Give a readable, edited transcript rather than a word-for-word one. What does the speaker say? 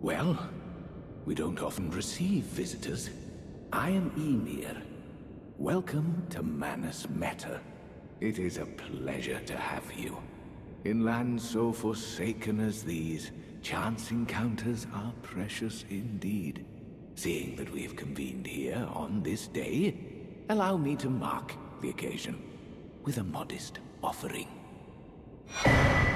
Well, we don't often receive visitors. I am Ymir. Welcome to Manus Meta. It is a pleasure to have you. In lands so forsaken as these, chance encounters are precious indeed. Seeing that we have convened here on this day, allow me to mark the occasion with a modest offering.